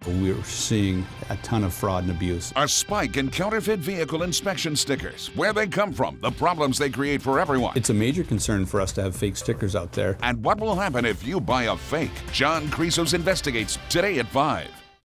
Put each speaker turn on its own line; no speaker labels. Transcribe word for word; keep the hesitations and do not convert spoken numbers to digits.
We're seeing a ton of fraud and abuse.
A spike in counterfeit vehicle inspection stickers, where they come from, the problems they create for everyone.
It's a major concern for us to have fake stickers out there.
And what will happen if you buy a fake? John Creasos investigates today at five.